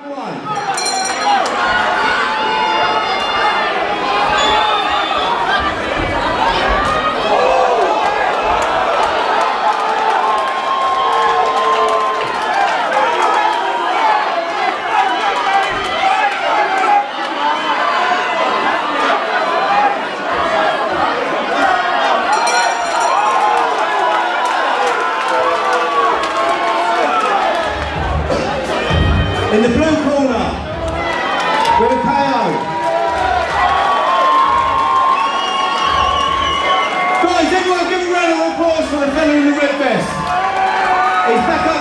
In the blue corner, with a KO. Guys, everyone give a round of applause for the fella in the red vest. He's back up.